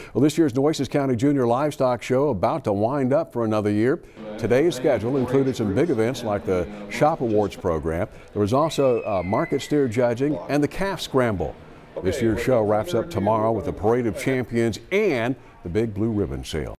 Well, this year's Nueces County Junior Livestock Show about to wind up for another year. Today's schedule included some big events like the Shop Awards program. There was also market steer judging and the calf scramble. This year's show wraps up tomorrow with the Parade of Champions and the big blue ribbon sale.